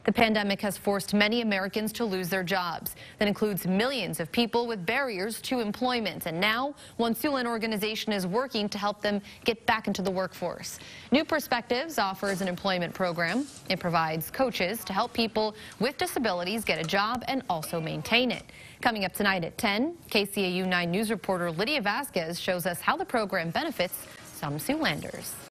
The pandemic has forced many Americans to lose their jobs. That includes millions of people with barriers to employment. And now, one Siouxland organization is working to help them get back into the workforce. New Perspectives offers an employment program. It provides coaches to help people with disabilities get a job and also maintain it. Coming up tonight at 10, KCAU 9 News reporter Lydia Vasquez shows us how the program benefits some Siouxlanders.